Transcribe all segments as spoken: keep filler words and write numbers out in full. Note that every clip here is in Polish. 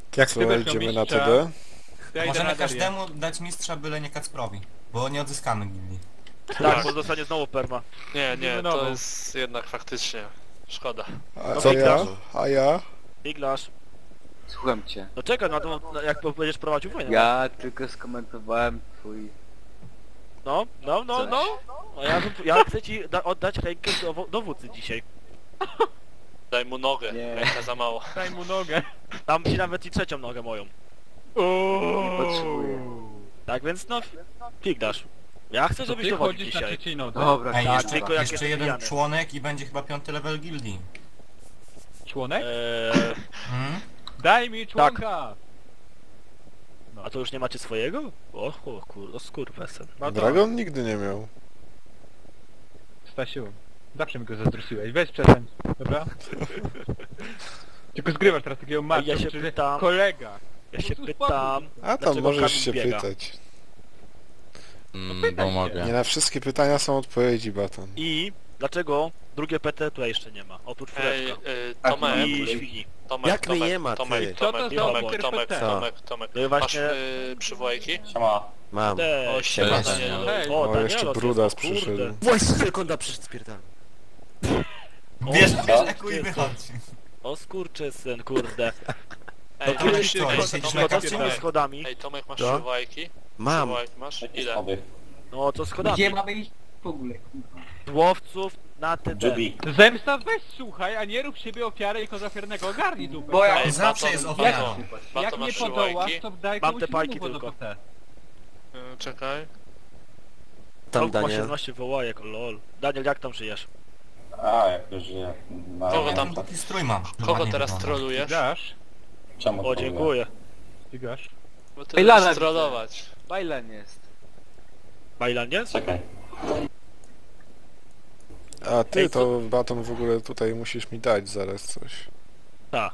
Jak Ty to weź idziemy na mistrza. T D? Ja idę Możemy na Darię. każdemu dać mistrza, byle nie Kacprowi. Bo nie odzyskamy gildii. Tak, bo dostanie znowu perma. Nie, nie, Znowu. to jest jednak faktycznie szkoda. A No co to ja? grasz. A ja? Iglasz. Słucham cię. No czekaj, na to, na- jak będziesz prowadził wojnę. Ja tylko skomentowałem twój... No, no, no, no. A ja, ja chcę ci da oddać rękę do dowódcy dzisiaj. Daj mu nogę, Nie. ręka za mało. Daj mu nogę. Dam ci nawet i trzecią nogę moją. Nie potrzebuję. Tak więc no, pigdasz. Ja chcę, To żebyś ty dowodził chodzisz na dzisiaj. trzeciej nodze. Dobra, Ej, tak, jeszcze, tylko jak jeszcze jestem jeden pijany. członek i będzie chyba piąty level gildii. Członek? Eee, Hmm? Daj mi członka! a to już nie macie swojego? O, o kurde, skurwesen. No to, Dragon nigdy nie miał. Stasiu, zawsze mi go zazdrościłeś. Weź przestań, dobra? Tylko zgrywasz teraz takiego macho, Ja się czyli pytam. kolega. Ja się No to pytam, A tam Dlaczego możesz Kamil się biega? pytać. Mm, pytaj bo się. mogę. Nie na wszystkie pytania są odpowiedzi, Baton. i dlaczego drugie P T tutaj jeszcze nie ma? Oprócz Ej, Fureczka. y, Tak, Tomek, I świni. Tomek, Jak mnie Tomek, nie ma, ty? Tomek, Co to Tomek, za Tomek, oficer Tomek, P T? Tomek, Tomek. No i Masz właśnie... y, przywołajki? Mam. Te, O, siema, Cześć. Danielu. Hej. O, O, Danielos jeszcze jest, Brudas o kurde. przyszedł. Właśnie sekunda przyszedł spierdalny. Bierz, O, bierz o, eku i Jezu. wychodź. O skurczysyn, kurde. Ej, To masz, ty, ej, to Tomek, jest Tomek, taka Schodami, schodami. Ej, Tomek, masz Co? przywołajki? Mam. Przywołajki masz? Ile? No to schodami. Gdzie mamy iść w ogóle? kurwa? Dłowców na T D. Zemsta weź słuchaj, a nie rób siebie ofiarę i kozafiarnego ogarnij dupę. Bo jak Ej, zawsze Baton, jest Baton, ofiarą. Baton, Jak nie masz podołasz, przywołajki? to daj Mam komuś te pajki innemu do tylko. P T. Y, Czekaj. Tam Rok ma Daniel. siedemnaście wołajek, lol. Daniel, jak tam żyjesz? A, jak to żyje. Na... Kogo Ja tam- tam taki strój mam. Kogo Ładnie teraz wygląda. trolujesz? Ścigasz? Czemu O, to dziękuję. Ścigasz? Bo ty Ej, Lana będziesz widzę. trollować. Bajlen jest. Bajlan jest? Czekaj. A ty Ej, to, Baton, w ogóle tutaj musisz mi dać zaraz coś. Tak.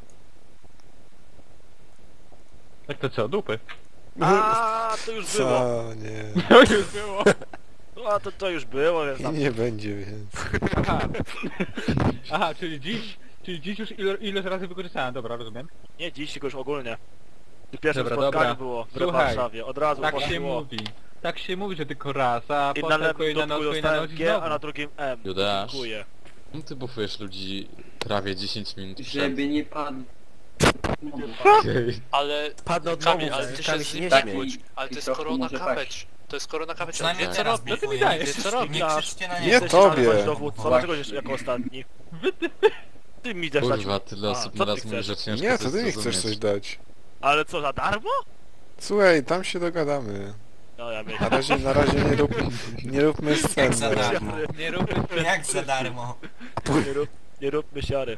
Tak to co, dupy? A, to już było. Co? Nie. To już było. No a to, to już było, więc I tam... nie będzie więcej. Aha. Aha, czyli dziś, czyli dziś już ile, ileś razy wykorzystałem, dobra, rozumiem. Nie dziś, tylko już ogólnie. W pierwszym Dobra, spotkaniu dobra. było w Słuchaj, Warszawie, od razu Tak się poszło. mówi. Tak się mówi, że tylko raz, a I na potem lewym kolejna dupku noc, kolejna dostałem noc i G, a na znowu. drugim M. Judasz. Dziękuję. Czemu ty bufujesz ludzi prawie dziesięć minut przed? Żeby nie padł. Okej. Ale... Padnę od Kamil, domu, ale ty się Kamil z się nim nie nie śmiej. kłóć. Ale to jest Trochę korona może kapeć. To jest korona kapeć. Przynajmniej ale- teraz co ty mi bifuje. dajesz? Nie Co robisz? Nie krzyczcie na Nie niego. Chcesz tobie. nazwać dowódcą, dlaczego Właśnie. jeszcze jako ostatni? Ty mi też Kurwa, tyle A, osób co naraz ty mówi, chcesz? że ciężko Nie, to to ty mi jest chcesz coś zrozumieć. dać. Ale co, za darmo? Słuchaj, tam się dogadamy. No ja Na myślę. razie, na razie nie, rób, nie róbmy scen. Jak za na razie. darmo. Nie róbmy Jak za darmo. Nie, rób, nie róbmy siary.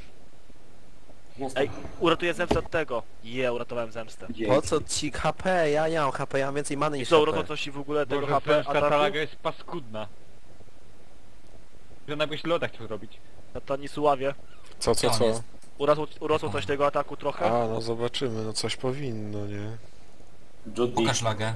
Ej, uratuję zemstę od tego. Je, uratowałem zemstę. Po co ci H P? Ja nie mam H P, ja mam więcej many I niż co, H uratował P. coś i w ogóle tego Boże, H P zemstka ataku? Talaga jest paskudna. Że jakbyś loda chciał zrobić. Na Tanisławie. Co, co, Gdzie on co? jest? Urosło, urosło coś tego ataku trochę? A, no zobaczymy, no coś powinno, nie? Judy. Pokaż lagę.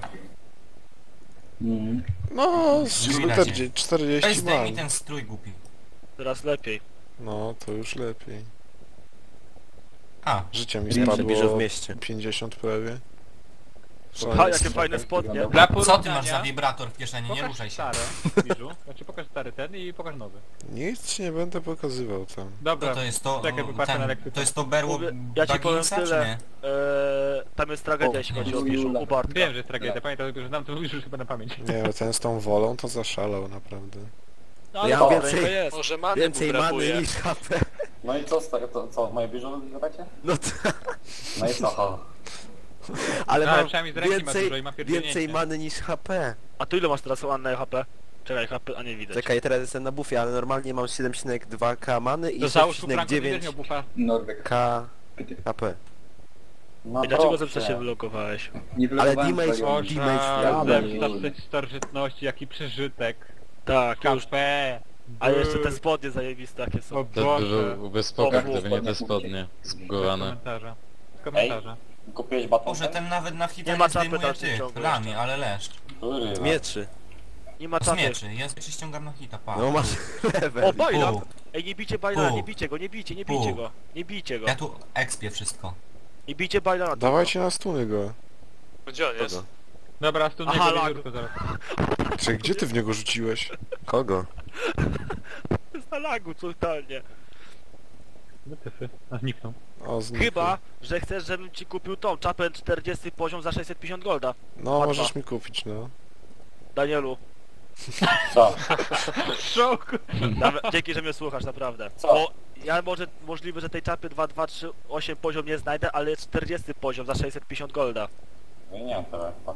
Mm. No, z Już widać, czterdzieści, Weź czterdzieści zdejmij mam. ten strój głupi. Teraz lepiej. No, to już lepiej. A, Życie mi Wiem, że Bierze w spadło mieście. pięćdziesiąt prawie. Ha, jakie fajne spodnie. Dla co ty porównania, masz za wibrator w kieszeni? Nie pokaż ruszaj się. stare, Biżu. Znaczy pokaż stary ten i pokaż nowy. Nic ci nie będę pokazywał tam. Dobra, To, to jest to, czekaj, bo patrzę na ten, lektykę. to jest to berło Mówię, ja ci powiem Bagginsa, czy tyle. nie? Eee, tam jest tragedia, jeśli chodzi o Biszu, u Bartka. Wiem, że jest tragedia, pamiętam, że znam to już chyba na pamięć. Nie, bo ten z tą wolą to zaszalał naprawdę. No, ale Ja dobra, więcej- ręka jest. Może many Więcej mu many brakuje. niż H P. No i co z tego, to, co, moje bieżo wyzywacie? No to... No i co, ha? Ale No, ale mam przynajmniej z ręki ma więcej, dużo i ma pierdzielnięcie. więcej many niż H P. A tu ile masz teraz Anne H P? Czekaj, H P, a nie widać. Czekaj, teraz jestem na bufie, ale normalnie mam siedem przecinek dwa K many i Do sześć załóż przecinek Franku dziewięć będziesz miał bufa. Norweg. K H P. No I dlaczego proszę. zawsze się wylogowałeś? Nie Ale wylogowałem damage, tego. Boże, damage Ja zemsta starożytności, jaki przeżytek. Tak, już. K P. A jeszcze te spodnie zajebiste jakie O są. To Boże. byłby spoko, O, gdyby nie te spodnie Z zbugowane. komentarza. Z komentarza. Kupiłeś baton? Boże, ten nawet na hita Nie nie, ma nie czapy zdejmuje dalszym tych ciągu rami, jeszcze. ale leszcz. Kurwa. Mieczy. Nie ma Z czapy. mieczy, ja ci ściągam na hita, pa. No masz level. O, Bajlan! Pu. Ej, nie bicie Bajlana, Pu. nie bicie go, nie bicie, nie bicie Pu. go. Nie bicie go. Ja tu ekspię wszystko. I bijcie Bajlana. Dawajcie na stuny go. Gdzie on jest? Kogo? Dobra, z tu Aha, niego lag. nie zaraz. Czy gdzie ty w niego rzuciłeś? Kogo? Jest na lagu totalnie. No tyfy. A zniknął. O, znikł. Chyba, że chcesz, żebym ci kupił tą czapę czterdziesty poziom za sześćset pięćdziesiąt golda. No, Łatwo. możesz mi kupić, no. Danielu, Co? Szok! nawet, dzięki, że mnie słuchasz, naprawdę. Co? Bo ja może, możliwe, że tej czapy dwa dwa trzy osiem poziom nie znajdę, ale jest czterdziesty poziom za sześćset pięćdziesiąt golda. No i nie mam telefonu.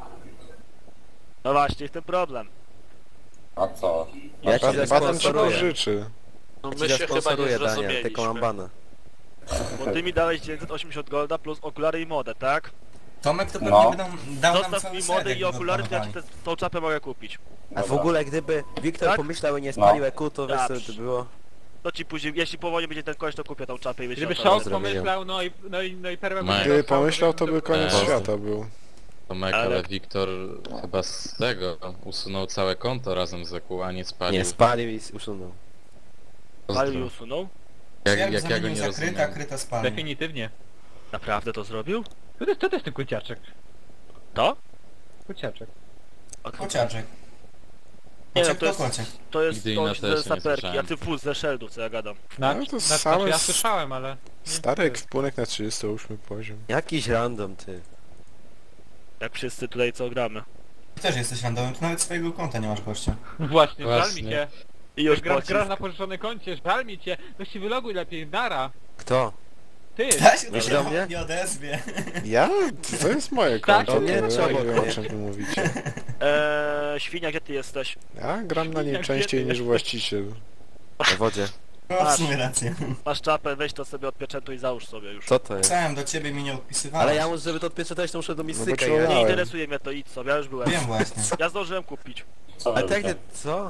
No właśnie, w tym problem. A co? Ja ci Bat- Baton ci zasponsoruję. pożyczy. No Ci my się chyba nie zasponsoruję, Daniel, tylko mam zrozumieliśmy. bana. Bo ty mi dałeś dziewięćset osiemdziesiąt golda plus okulary i modę, tak? Tomek to pewnie No. by nam, dał nam Zostaw cały mi serek mody i do okulary, to ja ci odbanowania. te, tą czapę mogę kupić. A w Dobra. ogóle gdyby Wiktor Tak? pomyślał i nie spalił E Q, to wiesz co by Dobrze. to było? To ci później, jeśli powoli będzie ten kość, to kupię tą czapę i Gdyby wyślę. Szok zrobiłem. pomyślał, no i, no i, no i perłę Mike. Gdyby pomyślał, to by koniec Eee. świata był. Tomek, Ale- ale Wiktor chyba z tego usunął całe konto razem z E Q, a nie spalił. Nie, spalił i usunął. Palił i Pozdro. usunął? Jak, Jak, jak ja go nie zakryta, rozumiem. kryta spalnie. Definitywnie. Naprawdę to zrobił? To jest, to jest ten kociaczek. To? Kociaczek. A to- Kociaczek. Nie no, Kociak to to jest, kociak. to jest Nigdy to inna jest też ze nie saperki, a słyszałem. ty full ze sheldu, co ja gadam. Na, No to na, same znaczy ja s- słyszałem, ale... Stary ekwipunek na trzydziesty ósmy poziom. Jakiś random, ty. Jak wszyscy tutaj co gramy. Ty też jesteś randomem, to nawet swojego konta nie masz gościa. Właśnie, żal mi Właśnie. cię. I już Gra, pocisk. gra na pożyczonym koncie, żal mi cię. No się wyloguj lepiej, nara. Kto? Ty! Dasiu, Wiesz to do się mnie? nie odezwie. Ja? To jest moje Tak, konto, to nie, to trzeba ja nie wiem było. o czym wy mówicie. Eee, świnia, gdzie ty jesteś? Ja gram na nim Jak częściej wiecie, niż właściciel. Na wodzie. No w sumie rację. Masz czapę, weź to sobie odpieczętuj i załóż sobie już. Co to jest? Pisałem do ciebie, mi nie odpisywałeś. Ale ja muszę, żeby to odpieczętać, to muszę do bo mistyka trzeba- jechać. Nie Dałem. interesuje mnie to, idź sobie, ja już byłem. Wiem właśnie. Ja zdążyłem kupić. Co wy Ale tak, robicie? nie- co?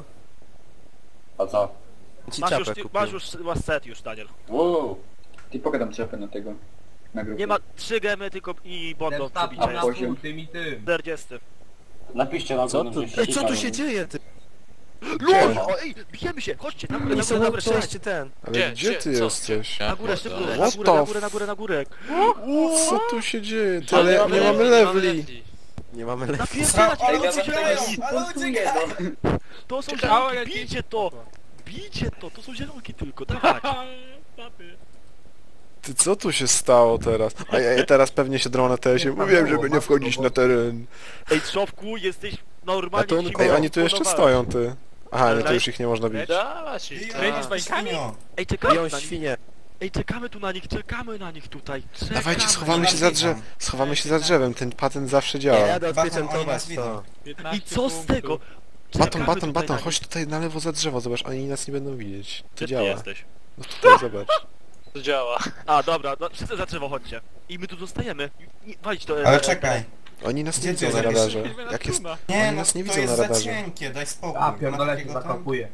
A co? Ci Masz już, czapę ty- kupił. masz już masz set już, Daniel. Wow. Ty pogadam czapę na tego. Na grupę. Nie ma trzy gemy tylko i bondo A przebicia jest. poziom. czterdzieści. Napiszcie na Co górę, tu? że Ej, co tu ścigamy. się dzieje, ty? LOL! O, ej, bijemy się! Chodźcie, na górę, na Nie górę, są na na górę, strzelajcie. przejście ten. Ale Gdzie? gdzie Gdzie? ty Co? jesteś? Ja Na górę, szybko, potem. na What górę, na the górę, na górę, na górę. Co tu się dzieje? Ty, Ale ale nie mamy leveli. Nie mamy le... Napierdzielać, Ale ale uciekają! uciekają! Ale uciekają! To są Ciekawe, zielonki, jakie- bijcie to! Bijcie to, to są zielonki tylko, dawać! Ty, co tu się stało teraz? A ja ja teraz pewnie się drą na teresie. Mówiłem, żeby nie wchodzić na teren. Ej, Trzowku, jesteś A normalnie to, siłą ej, oni tu jeszcze eksponowany. stoją, ty. Aha, nie, to już ich nie można bić. Dawać ich, Biją, Kręcisz tak. bajkami? świnio. Ej, czekamy Biją na nich, świnie. ej, czekamy tu na nich, czekamy na nich tutaj, czekamy. Dawajcie, schowamy się za drzew, schowamy się za drzewem, ten patent zawsze Ja działa. jadę Baton, oni odpieczętować nas to. widzą. piętnaście I co z punktów. tego? Baton, Czekamy baton, tutaj baton, na chodź nich. tutaj na lewo za drzewo, zobacz, oni nas nie będą widzieć. To Gdzie ty działa. jesteś? No tutaj, zobacz. To działa. A, dobra, no, wszyscy za drzewo chodźcie. I my tu zostajemy. Nie, walić to... Ale e, czekaj. Oni nas Gdzie nie ty widzą na jesteś? radarze. Jesteśmy na Jak jest... trudno. Nie, Oni no nas nie to widzą jest na za radarze. cienkie, daj spokój. A, Ma pierdolę takiego się tam- zakopuje.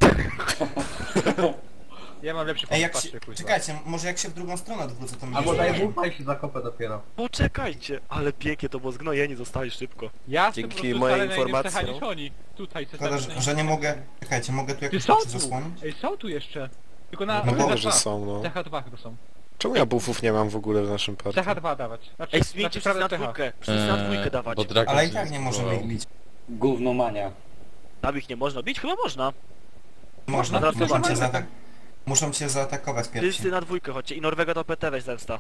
Ja mam lepszy Ej, pomysł, jak patrzcie, się... kuźwa. Czekajcie, może jak się w drugą stronę odwrócę, to mi Albo nie daję zauważy. bufa i się zakopę dopiero. Poczekajcie, ale pięknie to, bo zgnojeni zostali szybko. Ja jestem Dzięki po prostu mojej wcale na innym informacji, cechach no. niż oni. Tutaj, Szkoda, że, że nie mogę... Czekajcie, mogę tu Ty jakoś są rzeczy tu! zasłonić? Ej, są tu jeszcze. Tylko na... No No bo- wiem, C H że dwa. są, no. C H dwa chyba są. Czemu ja buffów nie mam w ogóle w naszym partii? C H dwa dawać. Znaczy, Ej, zmieńcie wszyscy na C H. dwójkę, wszyscy na dwójkę Eee, dawać. bo Dragon Ale i się tak nie możemy ich zbugował. bić. Gównomania. Tam ich nie można bić? Chyba można. Można, Teraz muszą chyba cię, nie. zaatak... muszą cię zaatakować pierwsi. Wszyscy na dwójkę chodźcie i Norwega to P T weź zemsta.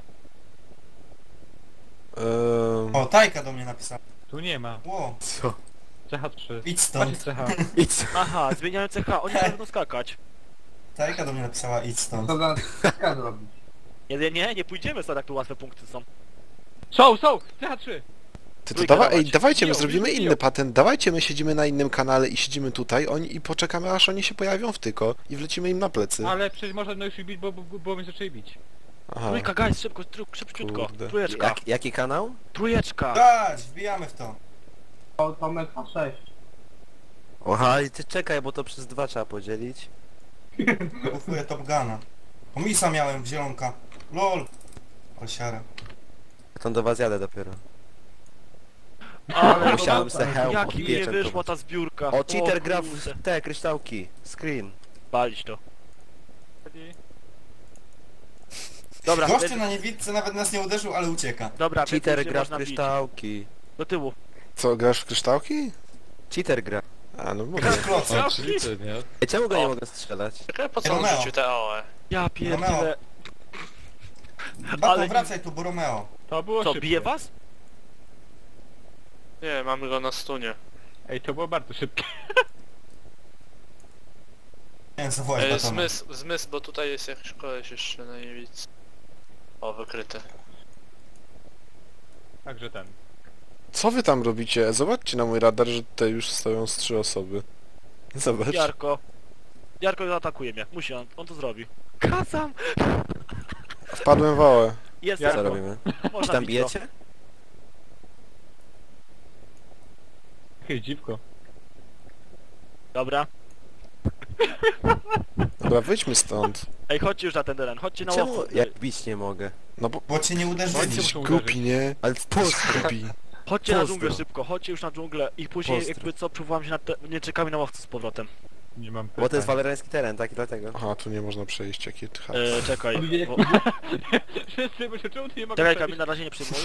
Ehm, O, Tajka do mnie napisała. Tu nie ma. Ło, Co? C H trzy. idź Patrz stąd. C H. I co? Aha, zmieniają C H, oni nie będą skakać. Tajka do mnie napisała, idź stąd. Co za k zrobić? Nie, nie, nie, nie pójdziemy stąd, jak tu łatwe punkty są. Są, są! C H trzy! ty to Trójkę dawa ej, dawać. dawajcie, my Biją, zrobimy biją, inny biją. patent, dawajcie, my siedzimy na innym kanale i siedzimy tutaj oni, i poczekamy, aż oni się pojawią w tyko i wlecimy im na plecy. Ale przecież można no już ich bić, bo, bo, bo mnie zaczęli bić. Aha. Trójka, guys, szybko, tru, szybciutko. Kurde. Trójeczka, Jak, jaki kanał? trójeczka. Dać, wbijamy w to. O, Tomek H sześć. Oha, i ty czekaj, bo to przez dwa trzeba podzielić. Bufuję Top Guna. Komisa miałem w zielonka. Lol. Osiara. To do was jadę dopiero. Ale Musiałem se help jaki mi nie odpieczętować. wyszła ta zbiórka. O, cheater O, gra kurde. w te kryształki. Screen. Palić to. Dobra, Gościu więc- na niewidce nawet nas nie uderzył, ale ucieka. dobra, więc Cheater już nie gra w można bić. kryształki. Do tyłu. Co, grasz w kryształki? Cheater gra. A, no mówię. Gra w kloce. O, czyli ty, nie? Ej, czemu go nie O. mogę strzelać? Czekaj, po co on Romeo. rzucił te A O E? Ja Romeo. pierdzielę. Bato, Ale- wracaj tu, bo Romeo. To było Co, szybkie. bije was? Nie, mamy go na stunie. Ej, to było bardzo szybkie. Nie wiem, zawołać E, Batona. zmysł, zmysł, bo tutaj jest jakiś koleś jeszcze na niewicy. O, wykryty. Także ten. Co wy tam robicie? Zobaczcie na mój radar, że tutaj już stoją z trzy osoby. Zobacz. Jarko. Jarko zaatakuje mnie. Musi on, on to zrobi. Kazam! Wpadłem w ołę. Jest, Co Jarko. Jarko. robimy? Czy Można tam bić go. bijecie? Hej, dziwko. Dobra. Dobra, wyjdźmy stąd. Ej, chodźcie już na ten teren, chodźcie na Czemu łowcę. jak bić nie mogę? No bo... Bo cię nie uderzyli. Bądźcie- Jesteś muszą głupi, nie? Ale w Polsce. Głupi. Chodźcie na Pozdro. dżunglę szybko, chodźcie już na dżunglę i później Pozdro. jakby co, próbowałem się na te... nie czekamy na łowcę z powrotem. Nie mam Bo to jest pytań. walerański teren, tak i dlatego. Aha, tu nie można przejść, jakie tcha. E, czekaj. Bo... Wszyscy myślą, czemu ty nie mogę Czekaj przejść? Kamil, na razie nie przyjmuj.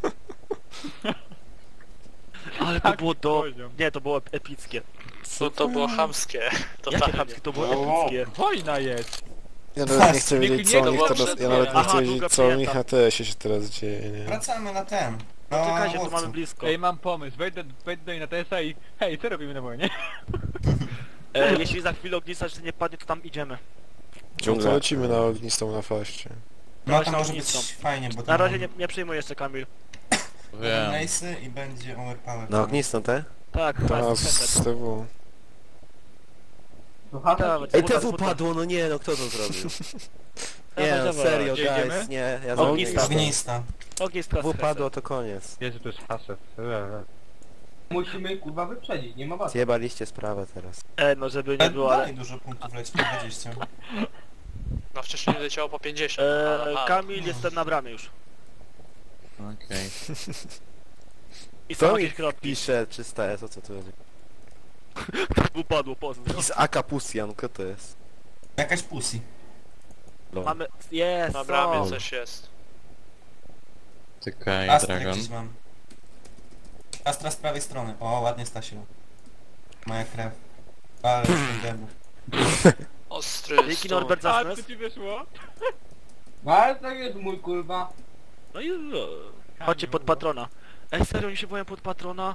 Ale to Taki było do... poziom. Nie, to było epickie. No to było chamskie. Jakie Totalnie. chamskie, to było O. epickie. Wojna jest! Ja nawet nie chcę Nikt wiedzieć, nie co u nich była teraz... przed Ja nawet nie Aha, chcę długa wiedzieć, co u nich przyjęta. na T S-ie się teraz dzieje, nie? Wracamy na ten. No No, czekajcie, tu łowcę. mamy blisko. Ej, mam pomysł. Wejdę, wejdę do niej na T S A i... Hej, co robimy na wojnie? E, jeśli za chwilę ognista jeszcze nie padnie, to tam idziemy. No to lecimy na ognistą na faście. No to Dawaj może na być ognisko. fajnie, bo Na tam razie nie, nie przyjmuj jeszcze Kamil. Wiem. Race'y i będzie overpower. Na ognistą te? Tak, To tak, nas tak. z T W. Słuchajcie, Dawaj, Ej, dawaj, T W dawaj. padło, no nie, no kto to zrobił? Nie, Dawaj, no dawaj. serio, Gdzie idziemy? guys, nie, ja Ognista. za Ognista. Ognistka T W z padło, to koniec. Jezu, to jest haset. musimy kurwa wyprzedzić, nie ma was. Zjebaliście sprawę teraz. E, no żeby nie Ale było, ale... dalej dużo punktów leci, po dwadzieścia. No wcześniej leciało po pięćdziesiąt. E, a, a, Kamil, jestem na bramie już. Okej. I są Kto jakieś mi kropki. pisze trzysta S, o co tu chodzi? Upadło, pozdro. Z Aka Pusian, kto to jest? Jakaś pussy. Lol. Mamy... Jest, Na są. bramie coś jest. Czekaj, Astra Dragon. gdzieś mam. Astra z prawej strony. O, ładnie Stasiu. Moja krew. Ale jestem debu. Ostry Dzięki stół. Norbert za A, stres. co ci wyszło? No ale tak jest mój kurwa. No i... Chodźcie pod patrona. Ej, serio, oni się boją pod patrona?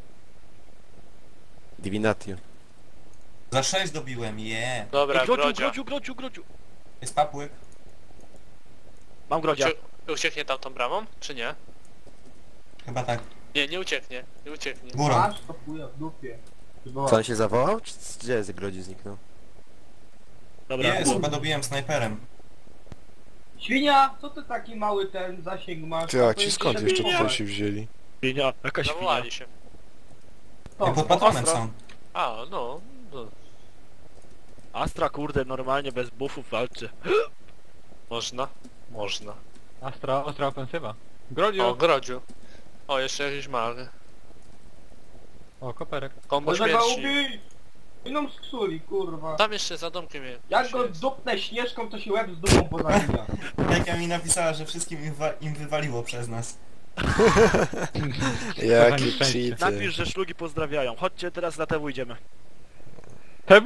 Divinatio. Za sześć dobiłem, je. Yeah. Dobra, Ej, grodziu, Grodzia. grodziu, grodziu, grodziu. Jest papłyk. Mam grodzia. Ucie ucieknie tam tą bramą, czy nie? Chyba tak. Nie, nie ucieknie, nie ucieknie. Górą. Masz to chuja w dupie. Co, on się zawołał? Czy gdzie jest Grodzi zniknął? Dobra, Jest, chyba dobiłem snajperem. Świnia, co ty taki mały ten zasięg masz? Ty, a To ci jest skąd się jeszcze świnia. tutaj się wzięli? świnia, jaka świnia. Zawołali się. To, Ja pod patronem Astra. są. A, no, no. Astra, kurde, normalnie bez buffów walczy. Można, można. Astra, ostra ofensywa. Grodziu! O, O, Grodziu. O, jeszcze jakiś mag. koperek. Kombo Można go śmierci. ubić! Iną skrzuli, kurwa. Tam jeszcze za domkiem jest. Jak go dupnę śnieżką, to się łeb z dupą pozabija. Jaka mi napisała, że wszystkim im, wa- im wywaliło przez nas. Jaki szczęście. cheaty. Napisz, że szlugi pozdrawiają. Chodźcie, teraz na T W idziemy. Tebu!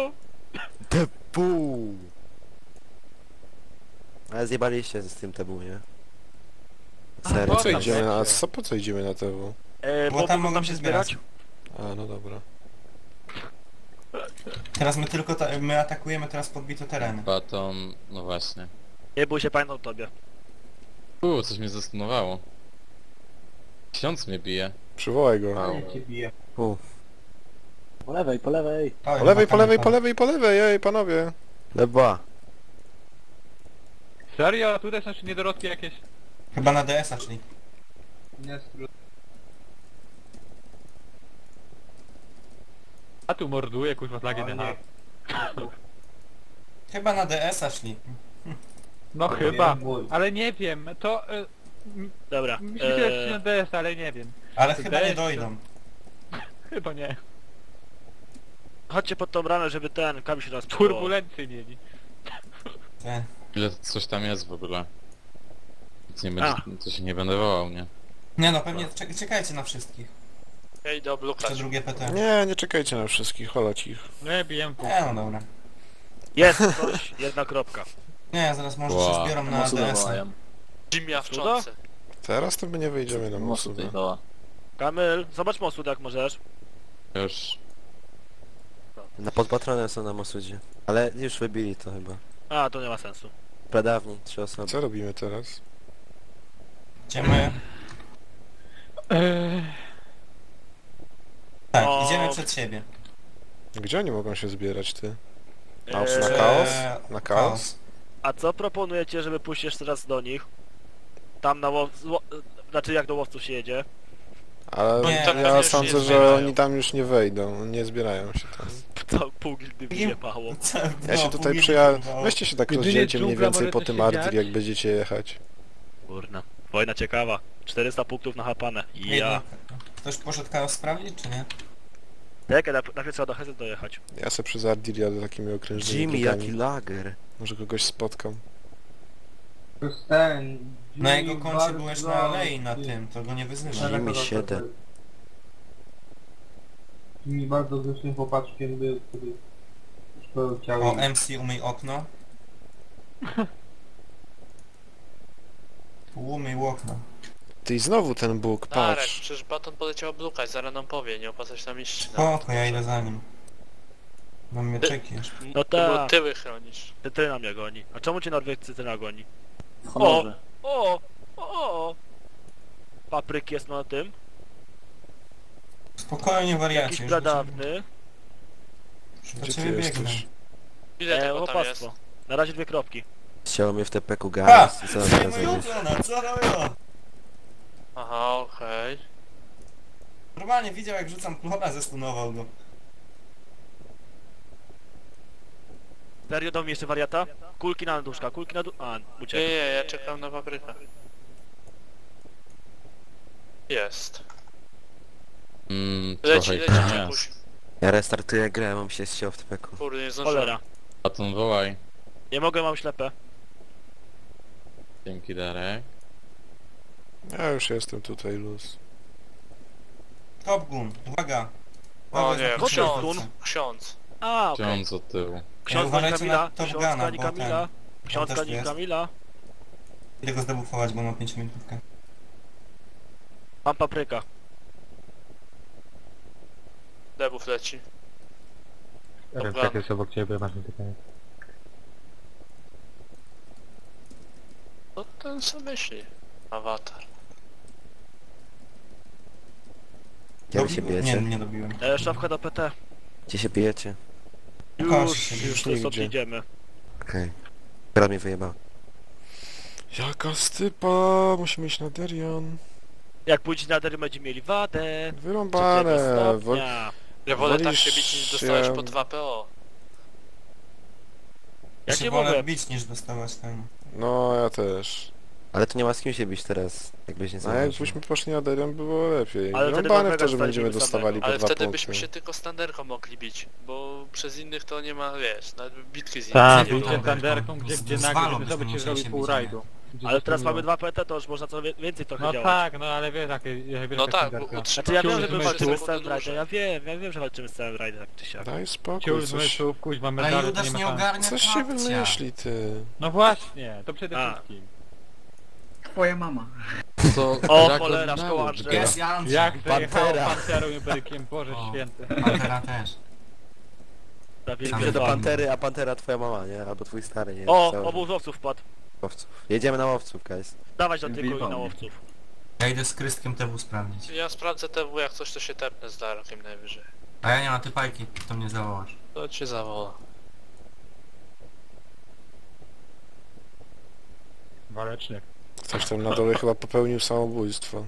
Tebu! Ale zjebaliście z tym Tebu, nie? Serio. Po co tam idziemy na... lecie. Co, po co idziemy na T W? E, Bo bo tam mogą mogą tam się się zbierać. zbierać? A, no dobra. Teraz my tylko ta- my atakujemy teraz podbite tereny. Baton, no właśnie. Nie bój się, pamiętam o tobie. Uuu, coś mnie zastunowało. Ksiądz mnie bije. Przywołaj go. Au. Nie cię bije. U. Po lewej, po lewej. Oj, Po lewej, po chyba lewej, tam po lewej, po lewej, ej, panowie. Leba. Serio? Tutaj są jeszcze niedorodki jakieś? Chyba na D S-a szli. Nie stru... A tu morduje, kurwa, flagi O D H. nie. Chyba na D S-a szli. No Nie chyba. bój. Ale nie wiem, to... E, m- Dobra. myślę, że E, na D S, ale nie wiem. Ale To chyba nie D S-a. dojdą. Chyba nie. chodźcie pod tą bramę, żeby ten Kamil się nas przywołał. Turbulencje mieli. Te. Ile coś tam jest w ogóle? Nic nie A. będzie, to się nie będę wołał, nie? Nie no, pewnie czek czekajcie na wszystkich. Ja idę Jeszcze oblukać. drugie P T. Nie, nie czekajcie na wszystkich, holać ich. Nie, bijem tu. Nie no dobra. Jest coś, jedna kropka. Nie, zaraz może Wow. się zbiorą na A D S-a. Jimmy wczący. Teraz to my nie wejdziemy na Mosówę. Kamil, zobacz Mosud jak możesz. Już. Na pod patronem są na Mosudzie. Ale już wybili to chyba. A, to nie ma sensu. Pradawni, trzy osoby. Co robimy teraz? Idziemy... Eee, Tak, O. idziemy przed siebie. Gdzie oni mogą się zbierać, ty? Na, Eee, na chaos? Eee, Na chaos? A co proponujecie, żeby pójść jeszcze raz do nich? Tam na łow... ło- Znaczy jak do łowców się jedzie? Ale Nie, tak ja już sądzę, nie że zbierają. oni tam już nie wejdą, nie zbierają się tam. To pół gildy wyjebało. Co? Ja No, się tutaj pół przyja... godziny Weźcie się tak Jedynie rozdzielcie mniej dżungla więcej może po coś tym się Ardri, dziać. jak będziecie jechać. Kurna. Wojna ciekawa. czterysta punktów nachapane. Ej, Ja. no, Ktoś poszedł chaos sprawdzić, czy nie? Jak najpierw trzeba do Heze dojechać. Ja se przez Ardri jadę takimi okrężnymi Jimmy, drogami. jaki lager. Może kogoś spotkam. To jest ten... Na jego Jimmy koncie bardzo- byłeś na alei na tym, to go nie wyzywa. Jimmy siedem. Jimmy bardzo grzecznym chłopaczkiem był, który... który chciał... O, M C umyj okno. Umyj okno. Ty i znowu ten Bóg, Darek, patrz. przecież baton poleciał oblukać, zaraz nam powie, nie opłacać nam iść. Spoko, ja idę za nim. Mam mieczeki jeszcze. No To było tak. tyły chronisz. Cytryna mnie goni. A czemu cię Norweg cytryna goni? W honorze. O! O! o. Papryk jest na tym. Spokojnie wariacie. Jakiś już do ciebie- pradawny. już do Gdzie ty ciebie biegnę. jesteś? Ile E, tego tam jest? opactwo. Na razie dwie kropki. Chciało mnie w te peku A! gaz i co mam teraz Zdejmuj zrobić? obrona, co robią? Aha, okej. Normalnie widział jak rzucam klona, zestunował go. Serio dał mi jeszcze wariata? Kulki na duszka, kulki na du... A, Nie, uciekł. nie, ja czekam na paprykę. Jest. Mm, Leci, trochę leci, ich tam Czekuś. jest. Ja restartuję grę, mam się ściął w te peku. Kurde, nie zdążyłem. Cholera. Baton wołaj. Nie mogę, mam ślepe. Dzięki Darek. Ja już jestem tutaj, luz. Top gun, uwaga. O Uwaga, nie, za- ksiądz. ksiądz, ksiądz. A, okej. Ksiądz od tyłu. Ksiądz uważajcie Kamila, na Top ksiądz Guna, Kani bo Kamila, ten- ksiądz też tu Kani jest. Kamila. Idę go zdebufować, bo mam pięć minutówkę. Mam papryka. Debuf leci. Ręczek jest obok ciebie, masz mi pytanie. No ten co myśli? Awatar. Gdzie wy się Nie, bijecie? nie dobiłem. E, szafka do P T. Gdzie się bijecie? Pokaż Już, się, już, już to stąd nigdzie. idziemy. Okej. Teraz mnie wyjebał. Jaka stypa, musimy iść na Derion. Jak pójdzie na dery, będziemy mieli wadę. Wyrąbane. Trzeciego Wo- stopnia. Ja wolę tak Wolisz się bić niż dostałeś się- po dwa P O. Ja Ja się nie wolę mogę. bić niż dostawać ten. No, ja też. Ale to nie ma z kim się bić teraz, jakbyś nie A zauważył. jakbyśmy poszli na Derion, było lepiej. Ale wtedy Wyrąbane w Norwega to, że będziemy dostaliśmy dostawali po Ale dwa wtedy punkty. byśmy się tylko standerką mogli bić, bo przez innych to nie ma, wiesz, nawet bitki z Tak, innymi nie bicie było. tanderką, gdzie, gdzie Zwalą nagle, żeby byśmy sobie ci musieli zrobił się pół bić, rajdu. Gdzie Ale się teraz było. mamy dwa P T, to już można co wie- więcej trochę No działać. tak, no ale wiesz jakie wielka No tak, tanderka. utrzyma Znaczy ja wiem, że Ciul my z walczymy z meczu, całym rajdem, ja wiem, ja wiem, że walczymy z całym rajdem, tak czy siak. Daj spokój, Ciul z coś, meczów, kuźma Ale medale, to Judasz nie nie ma tam. ogarnia coś się kapcia. wymyśli, ty. No właśnie, to przede A. wszystkim. Twoja mama. To O, Dragon cholera, naucz szkoła go. Andrzeja. Jest Janczy. Jak zajechało Pantera. pancerą i bykiem, Boże O. święty. Pantera też. Prawie Tam Idę do Pan- Pantery, a Pantera twoja mama, nie? Albo twój stary, nie? O, Cały- obu łowców wpadł. łowców. Jedziemy na łowców, guys. Dawać do tylko i Wyjebał na mnie. łowców. Ja idę z Krystkiem T W sprawdzić. Ja sprawdzę T W, jak coś to się tepnę z Darkiem najwyżej. A ja nie mam ty pajki, to mnie zawołasz. To cię zawoła. Walecznik. Ktoś tam na dole chyba popełnił samobójstwo.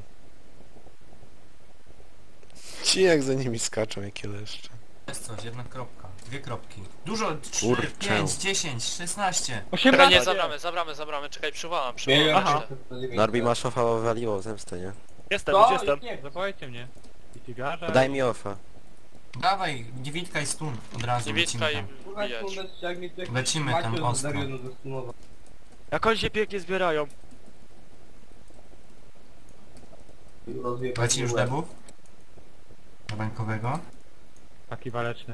Ci jak za nimi skaczą, jakie leszcze. Jest coś, jedna kropka. Dwie kropki. Dużo, trzy, Kurczę. pięć, dziesięć, szesnaście. Czekaj, osiemnaście! nie, zabramy, zabramy, zabramy, czekaj, przywołam, przywołam. Aha. Norbi ma szofa wywaliło zemstę, nie? Jestem, To już jestem. nie, Zawołajcie mnie. I cigarza. Daj mi offa. Dawaj, dziewitka i stun. Od razu Dziewiczka lecimy i tam. kurwa, wbijać. jak mi tu jakiś Lecimy Macio tam z ostro. Darionu zastunował. Jak oni się pięknie zbierają. Rozjebać Leci już łeb. debów? Do bańkowego. Taki waleczny.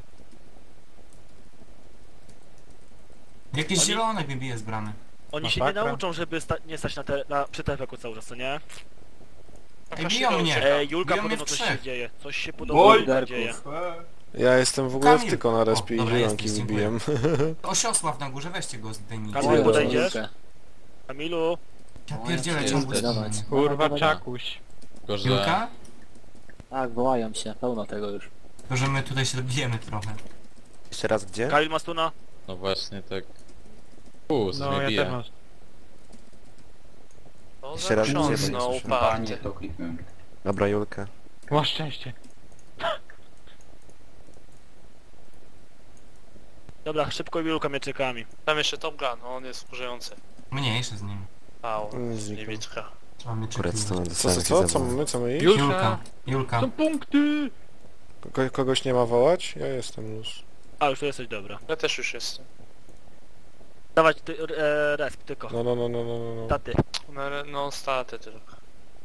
Jakiś Oni- zielonek mi bije z bramy. Oni się nie Masakra. nauczą, żeby sta nie stać na, te na przy tepeku cały czas, co nie? Ej, biją mnie! Ej, Julka, Biją mnie podobno w coś się trzech. dzieje. Coś się podobno Oj, Julka dzieje. Ja jestem w ogóle w Kamil. tyko na respie O, i dobra, zielonki jesteś, mi dziękuję. bijem. Osiosław na górze, weźcie go z dyni. Kamil, Dziękuję. podejdziesz? Kamilu, Ja pierdzielę Jest, ciągle jest. z Dawać. dyni. Kurwa, Dobra. czakuś. Tylko, że... Julka? Tak, wołają się, pełno tego już. To, że my tutaj się bijemy trochę. Jeszcze raz gdzie? Kamil ma stuna? No właśnie tak... Uuu, No mnie ja bije. też mam. No Jeszcze raz zaprząc, gdzie, bo no nie słyszę. uparty. Dobra, Julka. Masz szczęście. Dobra, szybko Julka mieczykami. Tam jeszcze Top Gun, on jest wkurzający. Mniejszy z nim. Au, Mm, zniknął. niewidka. Trzeba mnie Akurat czekiwać. stronę Co, dostałem co, co? się Co zabrał. my, co my iść? Julka! Julka. Julka. Są punkty! Ko kogoś nie ma wołać? Ja jestem już. A, już tu jesteś, dobra. Ja też już jestem. Dawać ty, e, resp, tylko. No, no, no, no, no, no, no. Taty. No, no staty tylko.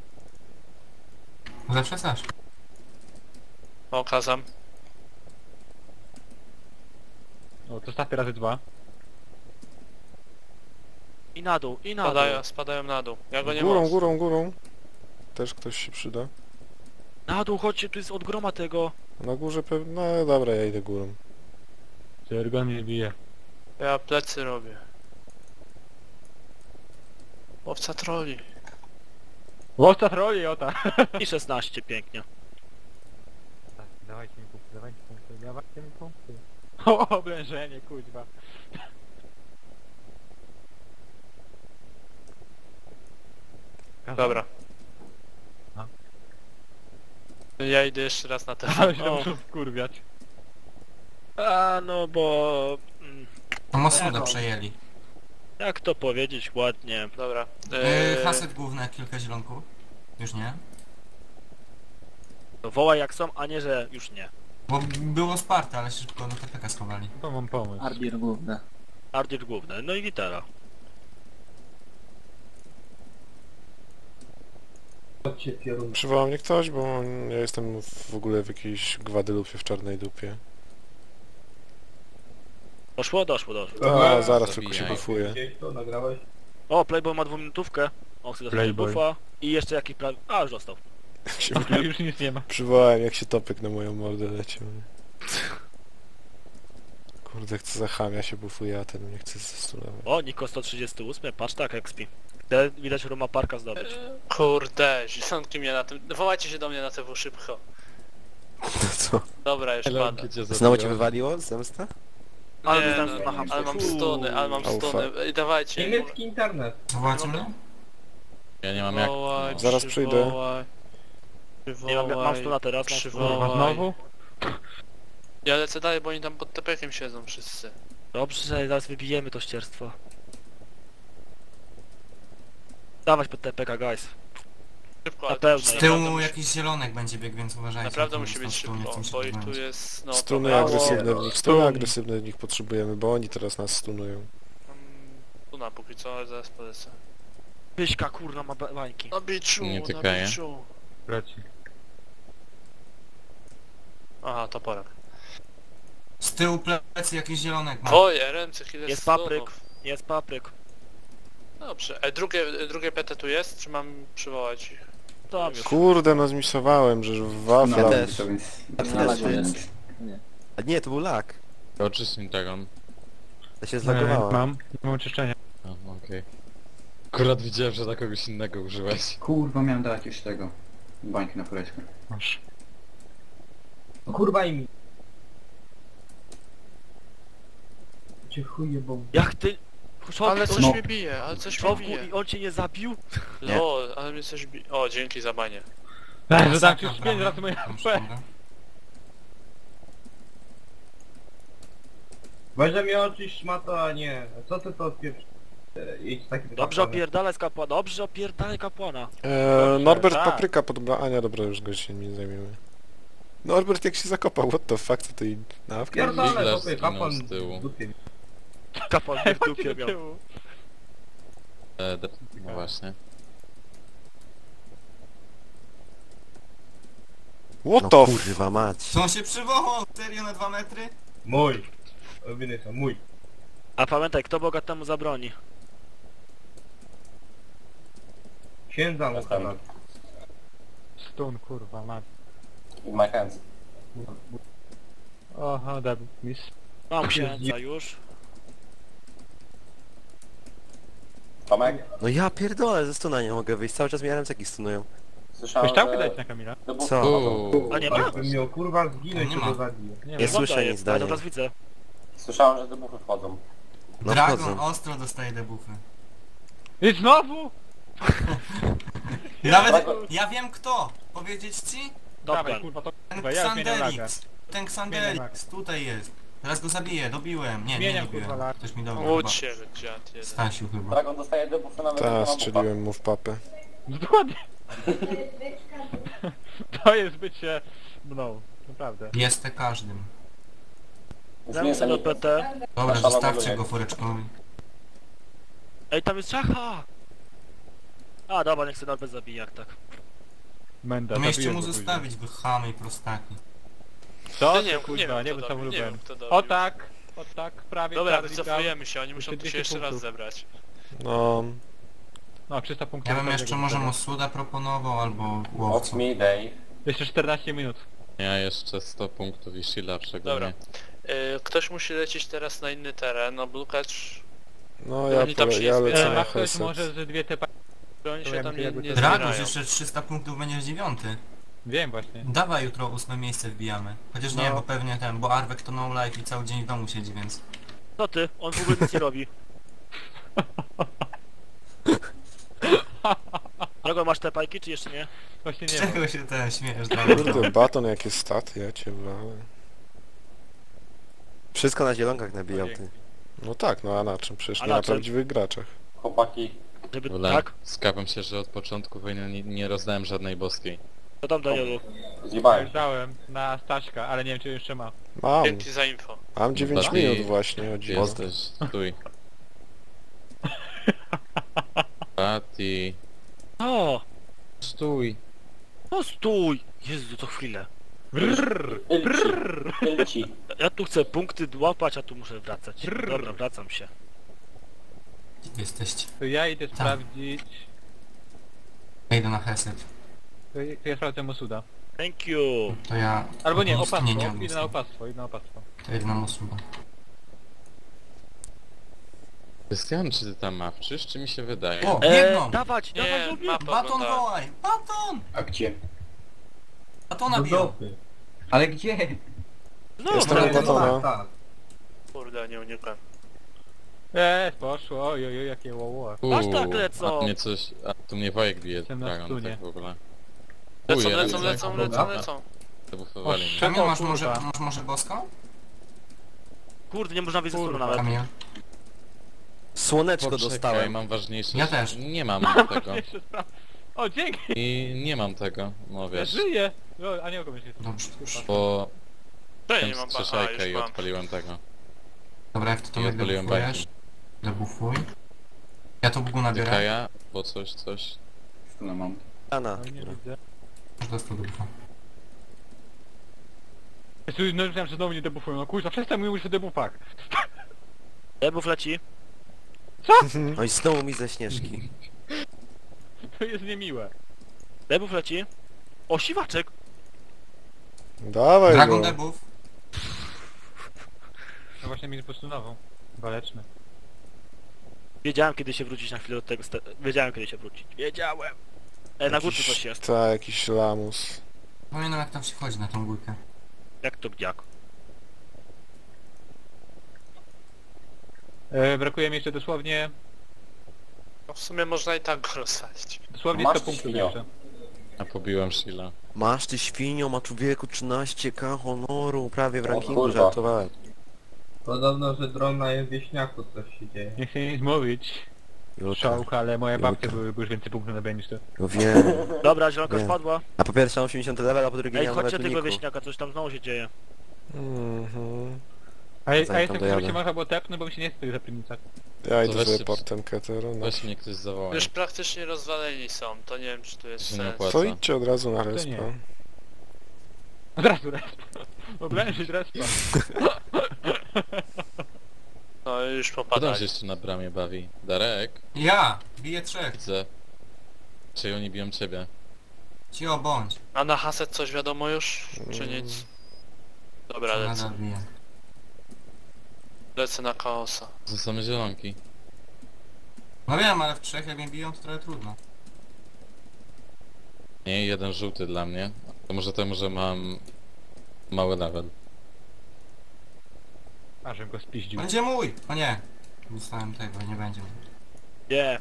Zaprzesasz. O, kazam. O, to stawia razy dwa. I na dół, i na dół. Spadają, spadają na dół. Ja go nie Górą, mam. górą, górą. Też ktoś się przyda. Na dół, chodźcie, tu jest od groma tego. Na górze pewnie... No dobra, ja idę górą. Zergon mnie bije. Ja plecy robię. Łowca troli. Łowca troli, ota! I szesnaście, pięknie. Tak, dawajcie mi punkty, dawajcie mi punkty, dawajcie mi punkty. O, oblężenie, kuźwa. Dobra. A. Ja idę jeszcze raz na ten. Ale się O. muszę wkurwiać. A, no bo... mm, To Mosuda Jaką? przejęli. Jak to powiedzieć ładnie? Dobra. Yy, Eee, haset główne, kilka zielonków. Już nie? To wołaj jak są, a nie, że już nie. Bo było sparte, ale szybko na T P K schowali. To mam pomysł. Arbir główny. Ardir główny, no i gitara. Chodźcie pierun. Przywoła mnie ktoś, bo ja jestem w ogóle w jakiejś Gwadelupie w czarnej dupie. Doszło, doszło, doszło. A, zaraz tylko się Zabijaj. bufuję. Gdzieś to nagrałeś? O, Playboy ma dwuminutówkę. O, chce dostać Playboy. buffa. I jeszcze jakiś pra... A, już dostał. Jak się Już nic nie ma. przywołałem, jak się topek na moją mordę leciał. Kurde, chcę zachamia się bufuje, a ten mnie chce zastunować. O, Niko sto trzydzieści osiem, patrz tak, expi. Te, widać Roma Parka zdobyć. Kurde, zielonki mnie na tym... Wołajcie się do mnie na T W szybko. Co? Dobra, już Zielonki pada. cię Znowu cię zabiją. wywaliło? Zemsta? Ale Nie, dostałem no, na hamstę. ale mam stuny, ale mam Aufa. stuny. Ej, dawajcie. Niemiecki internet. Wołacie Dobra. mnie? Ja nie mam jak... Przywołaj, no. Zaraz przyjdę. przywołaj, Nie mam, mam przywołaj. stuna teraz, mam Przywołaj. stuna. Kurwa, znowu? Ja lecę dalej, bo oni tam pod tepekiem siedzą wszyscy. Dobrze, zaraz wybijemy to ścierstwo. Dawać pod T P K, guys. Szybko, Na ale pewno. to- Z naprawdę tyłu musi- jakiś zielonek będzie biegł, więc uważajcie. Naprawdę to musi jest być tam stół, nie szybko, chcę się bo i tu podgonić. jest... No, Stuny trochę- agresywne w nich, stuny Stun. agresywne w nich potrzebujemy, bo oni teraz nas stunują. Mm, Stuna póki co, ale zaraz polecę. Pyśka, kurna, ma ba- bańki. Na biczu, Nie na tykaje. biczu. Leci. Aha, toporek. Z tyłu plecy jakiś zielonek ma. Oje, ręce, ile Jest stunów. papryk. Jest papryk. Dobrze. E, drugie, drugie P T tu jest, czy mam przywołać ich? Tam już. Kurde, no zmisowałem, że wafla... Ja też. Na Też lagu jest. jest. Nie. A nie, to był lag. Oczyszcznik Dragon. To się Nie, zlagowało. mam. Nie mam oczyszczenia. A, okej. Akurat widziałem, że na kogoś innego użyłeś. Kurwa, miałem dać jakiegoś tego. Bańki na kuleczkę. Masz. No kurwa i mi. Cię chuje, bo... Jak ty... Szok, Ale on- coś No. mnie bije, ale coś mnie Człowku, bije. i on cię nie zabił? Nie. Lol, ale mnie coś bije. O, dzięki za banie. Ej, że tak Masakra już w pięć bramie. razy moje Tam H P. szkoda. Weź mnie oczyść szmato, a nie. Co ty to odpieprz... E, Idź taki Dobrze opierdalaj z kapłana, dobrze opierdalaj kapłana. Eee, Norbert tak. papryka podbra... A nie, dobra, już go się nie zajmiemy. Norbert jak się zakopał, what the fuck, co ty nawka? Pierdolę, Bigler chłopie, zginął kapłan z tyłu. w dupie. Kapłan mnie w dupie Chodźcie do miał. tyłu. E, de... No właśnie. What No the f... kurwa mać. Co on się przywołał? Serio na dwa metry? Mój. Winy są mój. A pamiętaj, kto bogatemu zabroni. Księdza mu kanał. Stun, kurwa, mat. In my hands. Oho, double miss. Mam księdza już. Tomek? No ja pierdolę, ze stuna nie mogę wyjść. Cały czas mnie ręce stunują. Słyszałem, Puszczałkę dać na Kamila? Co? Uuu. A nie ma? Jakbym miał kurwa zginąć, Nie to ma. go zabiję. Nie Nie wiem. słyszę Woda nic jest, zdania. ale teraz widzę. Słyszałem, że debuffy wchodzą. No Dragon wchodzą. ostro dostaje debuffy. I znowu? Nawet ja wiem kto! Powiedzieć ci? Dobra. Dawaj, kurwa, to Ten kurwa, ja zmieniam lagę. Xandelix. Ten Zmieniam Xandelix, tutaj jest. Teraz go zabiję, dobiłem. Nie, nie Zmieniam, dobiłem. kurwa, lag. Ktoś mi dobił Łódź chyba. się, dziad jeden. Stasiu chyba. Dragon dostaje debuffy nawet Ta, na strzeliłem mu w papę. No dokładnie. To jest bycie mną. Naprawdę. Jestem każdym. Dam sobie do P T. Dobra, Szalonego zostawcie jak- go foreczkowi. Ej, tam jest szacha! A, dobra, niech sobie Norbert zabije, jak tak. Menda, To mieliście zabiję mu go później. zostawić, wy chamy i prostaki. Co? No Nie, nie, nie kurwa, wiem, nie kto wiem, co dobił, nie lubię. wiem, kto dobił. O tak, o tak, prawie Dobra, Charlie wycofujemy się, oni muszą Jeszcze tu się dwieście jeszcze raz punktów. zebrać. No... Down. No, trzysta punktów. Ja bym każdego jeszcze może zostawię. Mosuda proponował, albo Off łowców. me day. Jeszcze czternaście minut. Ja jeszcze sto punktów i shielda przegonię. Dobra. Y, ktoś musi lecieć teraz na inny teren, no blukacz... No ja, Oni tam pole, się ja nie lecę E, na ma ktoś Heset. może ze dwie te pa... Oni To się ja tam bym nie, jakby nie to- Dragus, zbierają. jeszcze trzysta punktów będziesz dziewiąty. Wiem właśnie. Dawaj jutro ósme miejsce wbijamy. Chociaż nie, No. bo pewnie ten, bo Arwek to no life i cały dzień w domu siedzi, więc... Co ty? On w ogóle nic nie robi. Drogo, masz te pajki, czy jeszcze nie? Właśnie Z nie ma. czego się ten śmiejesz, Dragus? Kurde, baton jakie staty, ja cię walę. Wszystko na zielonkach nabijał Dzięki. ty. No tak, no a na czym? Przecież A nie na na czym? prawdziwych graczach. Chłopaki, Żeby... W ogóle Tak? skapam się, że od początku wojny nie, nie rozdałem żadnej boskiej. Co tam, Danielu? zjebałem Już się. dałem na Staśka, ale nie wiem czy jeszcze ma. Mam, Dzięki za info. mam dziewięć Bardziej minut właśnie, o dziwo. Jesteś, stój. Patty, O! stój. No stój! Jezu, to chwilę. Ilci. Ilci. Ja tu chcę punkty łapać, a tu muszę wracać. Dobra, wracam się. Gdzie wy jesteście? To ja idę sprawdzić... Ja idę na Heset. To ja- to ja sprawdzę Mosuda. Thank you. To ja... Albo nie, po opastwo. prostu nie Idę na jestem. opastwo, idę na opastwo. To idę na Mosuda. Krystian, czy ty tam mawczysz, czy mi się wydaje? O, Eee, biegną! dawać, Nie, dawać, robię. mapa Baton oglądałem. wołaj! Baton! A gdzie? Batona Do biją! dopy. Ale gdzie? No, Jestem no, u Tak, batona. tak. Kurde, nie unikłem. Eee, poszło, oj, oj, oj, jakie łoło. Aż tak lecą. A mnie coś... A tu mnie Wojek bije, Jestem na Dragon, stunie. tak w ogóle. Lecą, Chuj, lecą, ręce lecą, jak lecą, lecą. Zabufowali mnie. Kamil, O, masz kurwa. może, masz może boską? Kurde, nie można wyjść ze stolu Kurwa. nawet. Kamil? Słoneczko Poczekaj, dostałem. mam ważniejsze... Ja też. Nie mam tego. Jeszcze spra... O, dzięki! I nie mam tego, no Ja wiesz. żyję! No, a nie mogę myśleć. Dobrze. Bo... Ja Miałem nie mam ba- a, strzeszajkę już i mam. odpaliłem tego. Dobra, jak ty to I odpaliłem debuffujesz? bajki. Debufuj. Ja to Bugu nabiorę. Dykaja, bo coś, coś. Stuna mam. Ana. No, nie widzę. Masz dostał debuffa. Ja tu no, myślałem, że znowu nie debufują. No kurwa, przestań mi mówić o debuffach. Debuf leci. No i znowu mi ze śnieżki. To jest niemiłe. Debuf leci. O, siwaczek! Dawaj Dragon go. debuff. No właśnie mi postunował. Waleczny. Wiedziałem kiedy się wrócić na chwilę od tego ste... Wiedziałem kiedy się wrócić. Wiedziałem! E, na górce coś jest. Ta, jakiś lamus. Pamiętam jak tam się chodzi na tą górkę. Jak to gdziak? E, brakuje mi jeszcze dosłownie... No w sumie można i tak go rozsadzić. Dosłownie Masz sto punktów świnio. jeszcze. A pobiłem Sheila. Masz ty świnio, ma człowieku trzynaście ka honoru, prawie w O rankingu kurwa. żartowałem. Podobno, że dron na wieśniaku coś się dzieje. Nie chcę nic mówić. Jutra. Szałka, ale moje babcie Jutra. były, były już więcej punktów nabrane niż to. No wiem. Dobra, zielonka Nie. spadła. A po pierwsze mam osiemdziesiąty level, a po drugie Ej, nie mam chodźcie nawet tego uniku. wieśniaka, coś tam znowu się dzieje. Mhm. A, je- a Zanim jestem, tam żeby dojadę. się można było tepnąć, bo mi się nie chce zapierniczać. Ja To idę weź sobie się- portem Ketero, no. Weź mnie ktoś zawołaj. Już praktycznie rozwaleni są, to nie wiem czy tu jest Się nie sens. opłaca. To idźcie od razu na To respa. nie. Od razu respa. Oblężyć respa. No już Kto tam popadali. się jeszcze na bramie bawi? Darek? Ja! Biję trzech. Widzę. Czy oni biją ciebie? Cio bądź. A na haset coś wiadomo już? Czy Mm. nic? Dobra, lecę. Nadal biję. Lecę na chaosa. To same zielonki. No wiem, ale w trzech jak mnie biją to trochę trudno. Nie, jeden żółty dla mnie. To może temu, że mam mały level. A, żebym go spiździł. Będzie mój! O nie! Dostałem tego, nie będzie. Nie.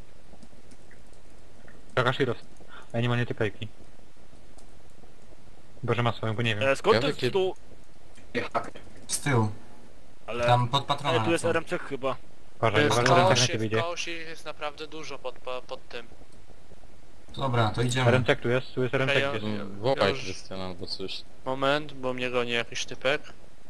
Takashiros. A ja nie mam nie typejki. Boże ma swoją, bo nie wiem. E, skąd Ja to jest takie- tu? Z tyłu. Ale... Tam pod Ale patronem. tu jest są. R M C chyba. Uważaj, W uważaj, że internet chaosie, w wyjdzie. chaosie jest naprawdę dużo pod, po- pod tym. Dobra, to idziemy. Remcek tu jest, tu jest Okej, Remcek ja- gdzieś. ja- Wołaj już- Krystian albo coś. Moment, bo mnie goni jakiś typek.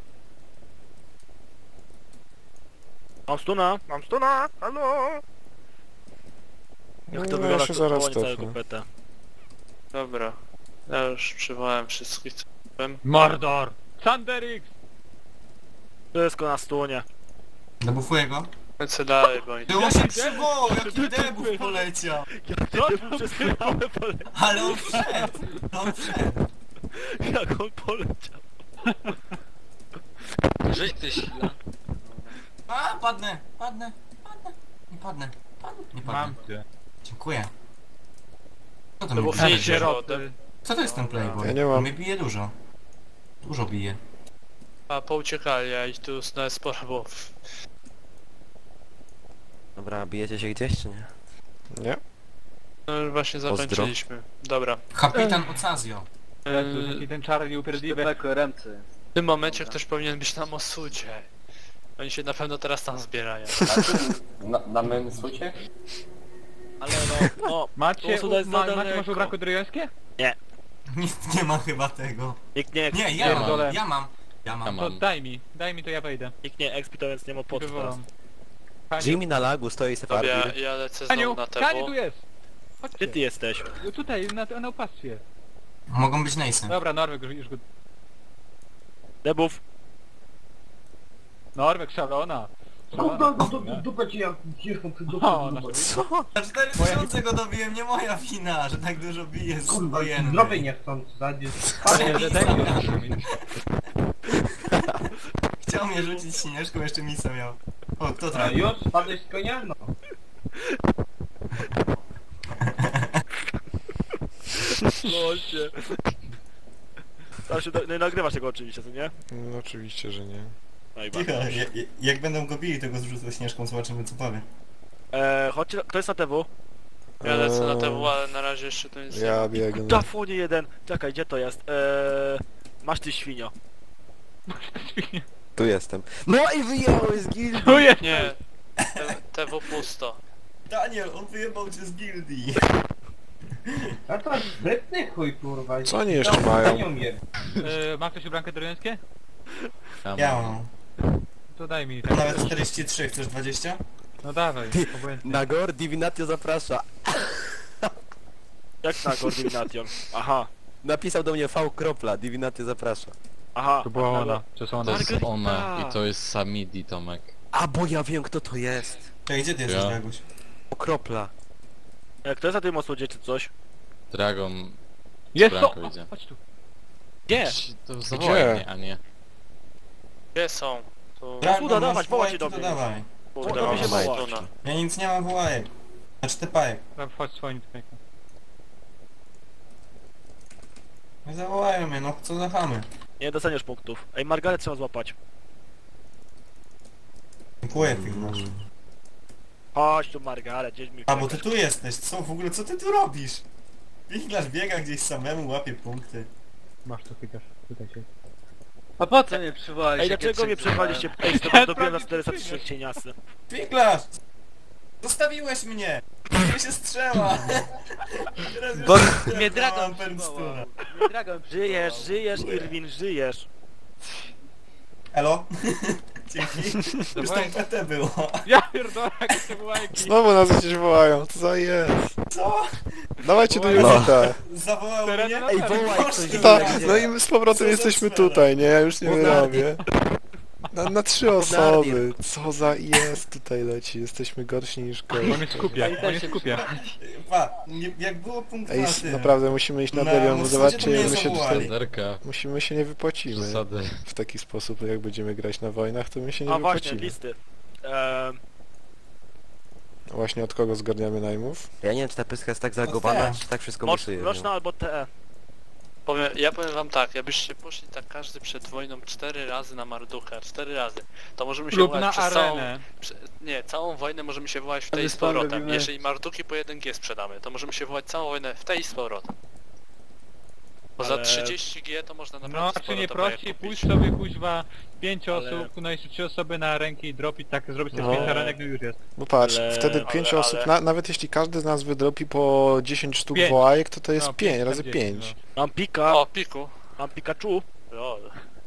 Mam stuna, mam stuna, halo! Jak to No, wygląda ja się zaraz koło całego cofnę. peta. Dobra. Ja już przywołałem wszystkich co byłem. Mordor! Thunderix! Wszystko na stunie. Debufuję go. Lecę dalej, bo oni... Ty on się przywołał, jaki debuff poleciał! Jak ty tym przez chwilę poleciał? Ale on wszedł! On wszedł! Jak on poleciał? Żyć ty sila. A, padnę, padnę, padnę. Nie padnę, padnę, nie Mam padnę. cię. Dziękuję. Co to To mi bo bije? finish Sieroty. Co to jest ten playboy? Ja nie mam. On mnie bije dużo. Dużo bije. A pouciekali, a ich tu nawet sporo było. Dobra, bijecie się gdzieś czy nie? Nie? No już właśnie Pozdro. zakończyliśmy. Dobra. Kapitan Ocazio. Jezu, jaki ten czarny upierdliwy. Typek ręce. W tym momencie ktoś powinien być na Mosudzie. Oni się na pewno teraz tam zbierają. Na, na Mensucie? Ale no, no, Macie, Mosuda jest u, ma, za macie daleko. może ubranko drojańskie? Nikt nie ma chyba tego. nikt nie, Nie, ja Pierdolę. mam, ja mam. Ja Ja mam. To mam. daj mi, daj mi to ja wejdę. nikt nie expi, to więc nie ma po co teraz. Wywołam. Kaniu, Jimmy na lagu stoi se Dobra, ja, farbi. ja lecę Kaniu, znowu na Kaniu T W. tu jest! Gdzie Chodźcie. ty jesteś? Tutaj, na, na opastwie. Mogą być Nace'em. Dobra, Norweg już, już go... Debuff. Norweg, szalona. Kurwa, dupę ci jak ciężką przy dupę. O, nasze- Co? Na cztery tysiące go dobiłem, nie moja wina, że tak dużo bije z Kurwa, wojenny. zdrowej nie chcą zadzieć. Ale że daj mi. Chciał mnie rzucić śnieżką, jeszcze misa miał. O, kto A trafił? już spadłeś z konia? No. No się. Tam się, no i nagrywasz tego oczywiście, co nie? No oczywiście, że nie. No i Cicho, bardzo. ja- ja- jak będą go bili, to go zrzucę śnieżką, zobaczymy co powie. Eee, chodźcie, kto jest na T W? Ja lecę na Eee, T W, ale na razie jeszcze to nic nie ma. Ja biegnę. Dafonie jeden. Czekaj, gdzie to jest? Eee, masz ty świnio. Tu jestem. No i wyjąłeś z gildii! Tu jest! Nie. T- TW pusto. Daniel, on wyjebał cię z gildii. A to sprytny chuj kurwa. Co oni jeszcze mają? Nie umiem. E, ma ktoś ubrankę drojańskie? Ja mam. To daj mi. Tak. Nawet czterdzieści trzy, chcesz dwadzieścia? No dawaj, obojętnie. Nagor Divinatio zaprasza. Jak na koordynation? Aha, Napisał do mnie V kropla, Divinatio zaprasza. aha. To była aha, ona, czy są To ona? jest Margarita. ona i to jest Samidi Tomek. A bo ja wiem kto to jest. Czekaj, gdzie ty jesteś, Ja. Draguś? O kropla. E, Kto jest na tym osudzie czy coś? Dragon... Jest to! Branko idzie. Chodź tu. Gdzie? To zawołaj mnie, a nie. Gdzie są? Tu... Dragon, Cuda, masz dawać, wołać wołajki, do to mnie. dawaj. Kurde, to mam mi się woła. stuna. Ja nic nie mam wołajek. Znaczy te pajek. Dobra, wchodź swoim typejkiem. Nie zawołają mnie, no co za chamy. Nie dostaniesz punktów. Ej, Margaret trzeba złapać. Dziękuję, Figmasz. Chodź tu Margaret, gdzieś mi A, bo ty czekasz. tu jesteś, co w ogóle, co ty tu robisz? Figmasz biega gdzieś samemu, łapie punkty. Masz tu chwytasz, tutaj się. A po co mnie przywołałeś? Ej, jak dlaczego ja mnie przyzwałem? przerwaliście? Ej, to dobiłem na czterysta trzy cieniasy. Figlasz! Zostawiłeś mnie! Nie się strzela! Teraz już Bo nie mnie mam Dragon penstuna. przywołał. Mnie Dragon przywołał. Żyjesz, żyjesz, Irwin, żyjesz. Elo? Dzięki. Już tam P T było. Ja pierdolę, jakie te łajki. Znowu nas gdzieś wołają, co za jest? Co? Dawajcie do Wołają. Julita. Zawołał Tereny mnie? na Ej, terenie. wołaj ktoś. Ta, Julita, no gdzie? i my z powrotem Co za jesteśmy cwela? tutaj, nie? Ja już nie Bonardi. wyrobię. Na, na trzy osoby. Co za jest tutaj leci. Jesteśmy gorsi niż On gość. mnie skupia, on mnie skupia. Pa, nie- jak było punkt Ej, na s- tym. naprawdę musimy iść na Na Delion, Mossadzie zobaczcie to jak mnie my się zawołali. tutaj... Zerka, Musimy się nie wypłacimy. przesady. W taki sposób, jak będziemy grać na wojnach, to my się nie A właśnie, wypłacimy. listy. Ehm, Właśnie od kogo zgarniamy najmów? Ja nie wiem, czy ta pyska jest tak zagowana, tak. czy tak wszystko moc, misuje. mroczna albo T E. Powiem, ja powiem wam tak, jakbyście poszli tak każdy przed wojną cztery razy na Marducha, cztery razy, to możemy się Lub wołać na przez całą... arenę. Prze, nie, całą wojnę możemy się wołać w tej i z Wyspę powrotem. robimy. Jeżeli Marduki po jeden G sprzedamy, to możemy się wołać całą wojnę w tej i z powrotem. Bo za Ale- trzydzieści G to można naprawdę No, sporo czy nie towarek prościej kupić. pójść sobie kuźwa pięć Ale- osób, no jeszcze trzy osoby na ręki i dropić tak, zrobić sobie No. pięć arenek, no już jest. Bo patrz, Ale- wtedy ale- pięć ale- osób, na, nawet jeśli każdy z nas wydropi po dziesięć sztuk Pięć. wołajek, to to jest No, pięć pięć, razy czterdzieści, pięć. Mam pika, O, piku. mam Pikachu. Lol.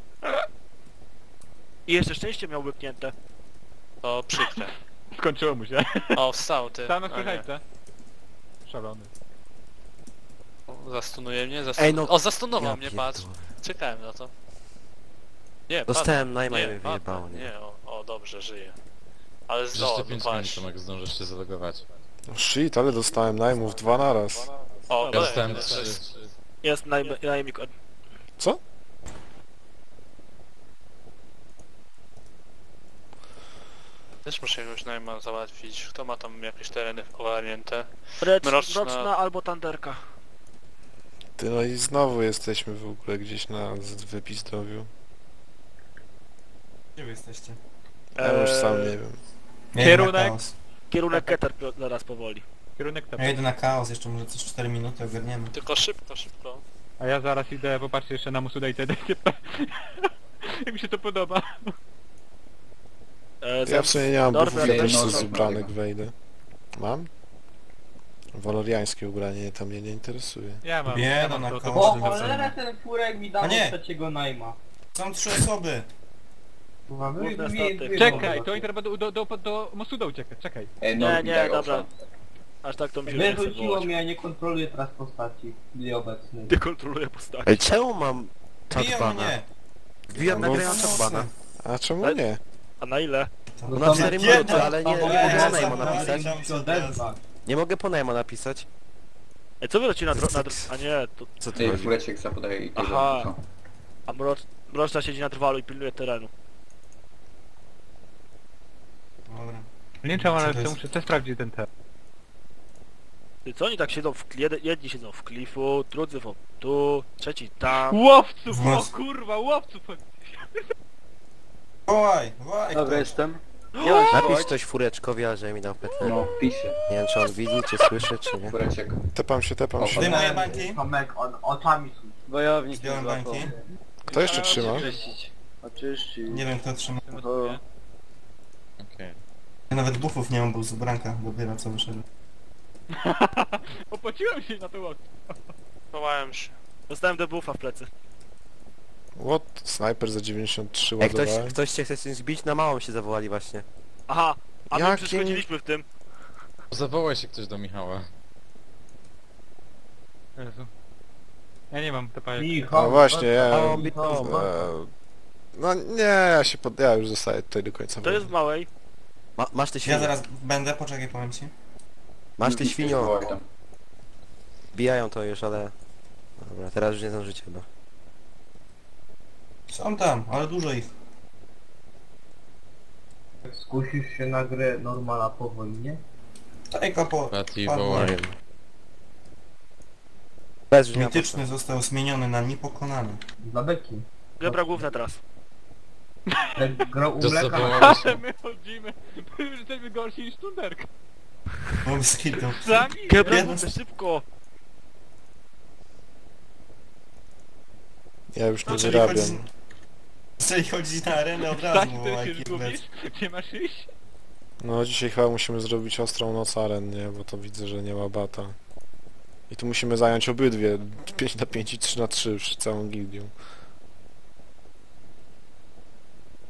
I jeszcze szczęście miał wypnięte. To przykre. Skończyło mu się. O, wstał ty. Same A nie. słychajcie. Szalony. O, Zastunuje mnie, zastun... Ej, no- O, zastunował Ja mnie, patrz. pierdolę. Czekałem na to. Nie, Dostałem najma i nie, mnie padnę, wyjebało, nie? nie, o, o, dobrze, żyję. Ale z Jeszcze o, no pięć minut, właśnie. Tomek, zdążysz się zalogować. No shit, ale dostałem najmów dwa naraz. O, Ja kolejny, dostałem to trzy. jest- Jest najm- najemnik od... Co? Też muszę jakiegoś najma załatwić. Kto ma tam jakieś tereny ogarnięte? Mrecz, Mroczna. mroczna albo Tanderka. Ty, no i znowu jesteśmy w ogóle gdzieś na z- wypizdrowiu. Gdzie wy jesteście? Ja już sam Eee, nie wiem. Ja Kierunek? idę na chaos. Kierunek Keter pio- zaraz powoli. Kierunek tam. Ja idę na chaos, jeszcze może coś cztery minuty ogarniemy. Tylko szybko, szybko. A ja zaraz idę, popatrzcie jeszcze na Musuda i T D T P. Jak mi się to podoba. E, Ja w sumie nie mam Dobra, buffów, ja ale też no, z no, ubranek wejdę. Mam? Waloriańskie ubranie, to mnie nie interesuje. Ja mam. Bieda ja mam na to, koło. to, O Można cholera, wzajemnie. ten furek mi A dał nie. trzeciego najma. Są trzy osoby. Kurwa, wy- Kurde, wy- staty. wy- Czekaj, to Inter do, do, do, do Mosuda ucieka, czekaj. Ej, no, Nie, nie, tak, dobra. owszem. Aż tak to mi się nie chce Wyrzuciło wołać. mnie, ja nie kontroluję teraz postaci w chwili obecnej. Ty kontroluję postać. Ej, czemu mam Biją chatbana? mnie. Wbijam na No, grę na chatbana. A czemu Ale- nie? A na ile? No na cztery jeden, minuty, ale nie, nie albo mogę jeden, po najmu albo napisać. jeden. Musisz odezwać. Nie mogę po najmu napisać. Ej, co wy leci na dro... Na dro... A nie, to... Co ty Ty, chodzi? fureczek zapodaje i tego. Aha. co? A mrocz... mroczna siedzi na drwalu i pilnuje terenu. Dobra. Nie wiem czemu, ale Co to chcę, jest? muszę też sprawdzić ten ter. Ty co oni tak siedzą w... Jed... Jedni siedzą w klifu, drudzy w... tu, trzeci tam. Łowców, W o nos. kurwa, łowców! Wołaj, wołaj Dobra, ktoś. jestem. Napisz coś fureczkowi, a że mi dał P T. No, pisze. Nie wiem, czy on widzi, czy słyszy, czy nie. Fureczek. Tepam się, tepam O, się. Zdejmuję bańki. Tomek, on, oczami słucha. Wojownik mnie Zdjąłem złapał. bańki. Kto jeszcze trzyma? Oczyścić. Oczyścić. Nie wiem kto trzyma. Mosuję. Okej. Ja nawet buffów nie mam, był z ubranka dopiero co wyszedłem. Opłaciłem się na to łowców. Chowałem się. Dostałem debuffa w plecy. What? Snajper za dziewięćdziesiąt trzy Jak ktoś, ładowałem. ktoś cię chce z tym zbić, na małą się zawołali właśnie. Aha, a my Jakim- przeszkodziliśmy w tym. Zawołaj się ktoś do Michała. Jezu. Ja nie mam tepajek. Michał, No właśnie, ja... Małą Michał, bitwą. E, No nie, ja się pod... ja już zostaję tutaj do końca To jest w wojny. małej. Ma, masz ty Ja świnio. zaraz będę, poczekaj powiem ci. Masz ty świnio. Wołaj tam. Bijają to już, ale... Dobra, teraz już nie zdążycie chyba. Są tam, ale dużo ich. Jak skusisz się na grę normala po wojnie? Tajka po... Pati, Padło. Nie wołaj. wiem. Bez już nie ma Mityczny został zmieniony na niepokonany. Dla beki. Gebra główne teraz. Jak grał u To Mleka, zawołałeś Ale my chodzimy. My już jesteśmy gorsi niż Tunderka. Mam skitu. Sami? Gebra Ja- główne, szybko! Ja już nie No, czyli wyrabiam. chodzi- Jeżeli chodzi na arenę od Tak, razu, ty wołaj się bez. zgubisz? Nie masz iść? No dzisiaj chyba musimy zrobić ostrą noc aren, nie? Bo to widzę, że nie ma bata. I tu musimy zająć obydwie. pięć na pięć i trzy na trzy przy całą gildią.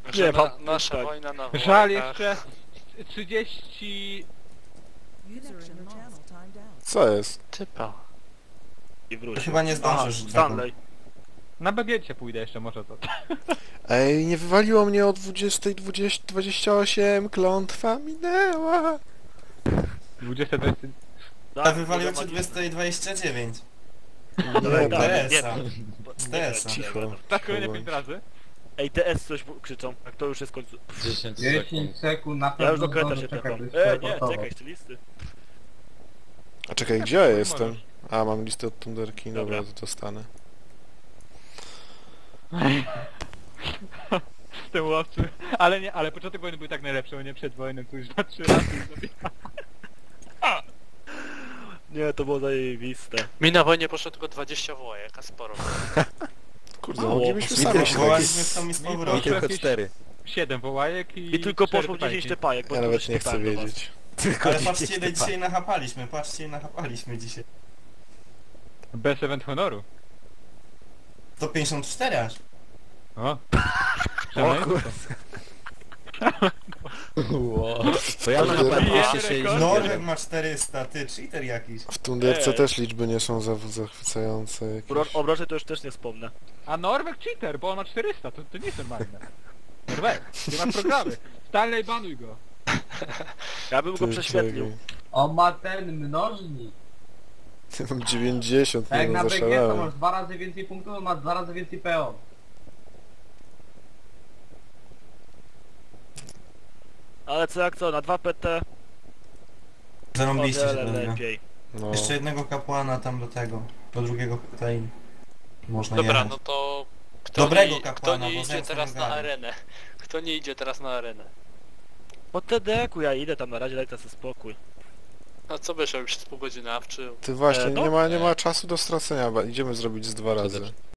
Że Nie, na, pan- nasza tak. wojna na Żal Wołajkach. jeszcze trzydzieści... Co jest? Typa. I wrócił. Chyba nie zdążysz. Aha, Stanley. Na bagiecie pójdę jeszcze, może to. Ej, nie wywaliło mnie o dwudziestej dwadzieścia osiem, klątwa minęła. dwadzieścia dwadzieścia... A wywaliło cię dwadzieścia dwadzieścia dziewięć. Nie, tak, tak. nie, D S-a. nie, D S-a. Cicho. Tak, kolejne pięć razy. Ej, D S coś krzyczą, jak to już jest końcu. dziesięć dziesięć sekund. sekund na Ja już pewno do kreta zdążę się czekać, tepam. to jest E, twoja nie, gotowa. czekaj, jeszcze listy. A czekaj, gdzie ja jestem? A, mam listę od Thunderki, dobra, Dobra. to dostanę. Z tym łowczym. Ale nie, ale początek wojny był tak najlepszy, bo nie przed wojną, tu już na trzy razy sobie. Nie, to było zajebiste. Mi na wojnie poszło tylko dwadzieścia wołajek, a sporo. Kurde, Mało. moglibyśmy I sami tylko się Wołaliśmy z tą i z Mi I powrotem. poszło tylko jakieś cztery. siedem wołajek i... I tylko cztery poszło pytajki. dziesięć tepajek, bo Ja to nawet już nie chcę tepałem do was. wiedzieć. Tylko Ale dziesięć patrzcie ile typa. dzisiaj nachapaliśmy, patrzcie ile nachapaliśmy dzisiaj. Bez event honoru. sto pięćdziesiąt cztery aż. O. O Szanowni kurde. Wow. To ja mam chyba Bijemy dwieście rekord. sześćdziesiąt Norweg jeden. ma czterysta, ty cheater jakiś. W Thunderce Ej. też liczby nie są za zachwycające jakieś. Bro- Obroże to już też nie wspomnę. A Norweg cheater, bo on ma czterysta, to, to nie jest normalne. Norweg, nie masz programy. Stanley, banuj go. Ja bym go Ty, prześwietlił. czekaj. On ma ten mnożnik. Ja mam dziewięćdziesiąt, Tak jak nie na no, B G to zaszalałem. masz dwa razy więcej punktów, on ma dwa razy więcej P O. Ale co jak co, na dwa P T o Zarąbiście się wiele dobra. lepiej. No. Jeszcze jednego kapłana tam do tego, do drugiego tutaj można Dobra, jechać. no to... Kto Dobrego nie, kto kapłana, nie bo idzie zemsta teraz nie na gada. arenę? Kto nie idzie teraz na arenę? Po T D ku ja idę tam na razie, dajcie sobie spokój. A co byś robił przez pół godziny awczył? Ty właśnie, E, no. nie ma, nie ma czasu do stracenia, ba- idziemy zrobić z dwa razy.